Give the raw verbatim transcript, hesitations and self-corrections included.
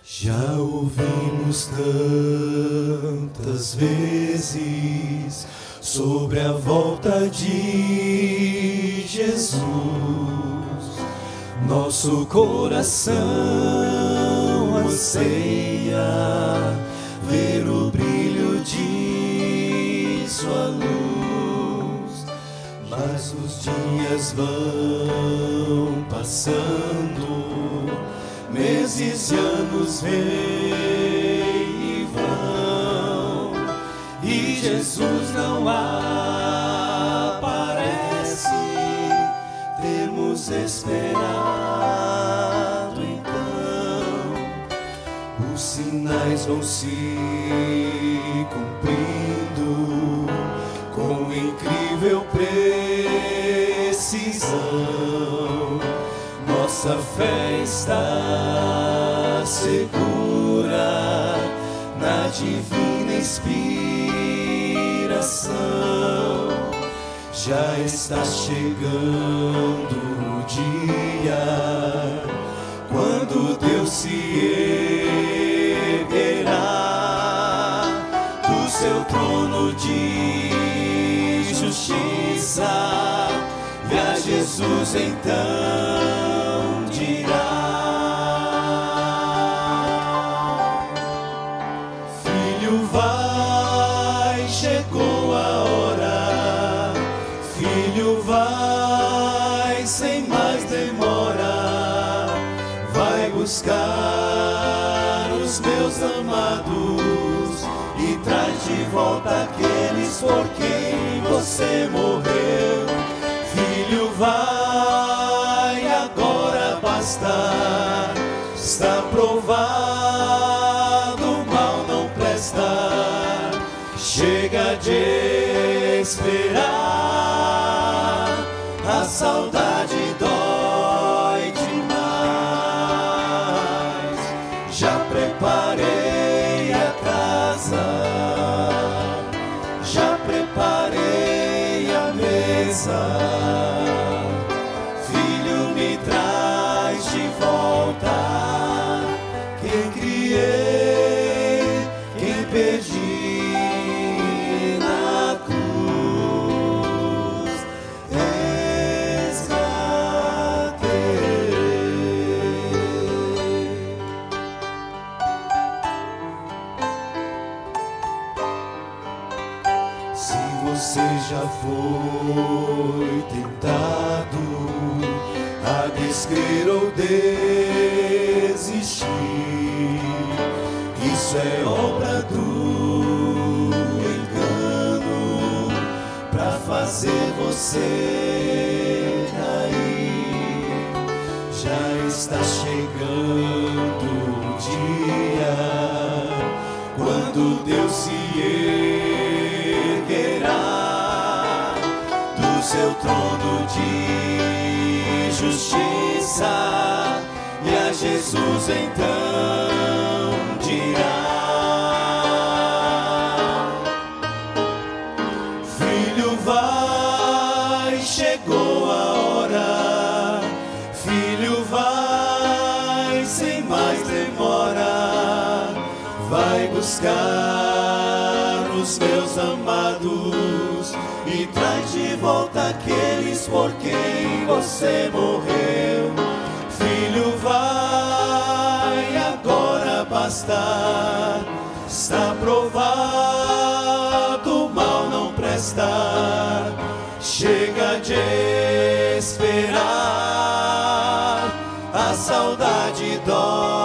Já ouvimos tantas vezes sobre a volta de Jesus. Nosso coração anseia ver o brilho de sua luz, mas os dias vão passando, meses e anos vêm e vão, e Jesus não aparece. Temos esperado então, os sinais vão se cumprindo com incrível precisão. Nossa fé está segura na divina inspiração. Já está chegando o dia quando Deus se erguerá do seu trono de justiça, e a Jesus então dirá: Filho, vai, chegou a hora. Filho, vai, sem mais demora. Vai buscar os meus amados e traz de volta aqueles por quem você morreu. Filho, vai, agora basta. Está provado, o mal não presta. Chega de esperar, a saudade dói demais. Já preparei a casa, já preparei a mesa. Filho, me traz de volta quem criei, quem perdi na cruz. Resgatei. Se você já foi tentado a descrer ou desistir, isso é obra do engano pra fazer você cair. Já está chegando o dia quando Deus se erguerá do seu trono de justiça, e a Jesus então dirá: Filho, vai, chegou a hora. Filho, vai, sem mais demora. Vai buscar os meus amados e traz de volta aqueles por quem você morreu. Filho, vai, agora basta. Está provado, o mal não presta. Chega de esperar, a saudade dói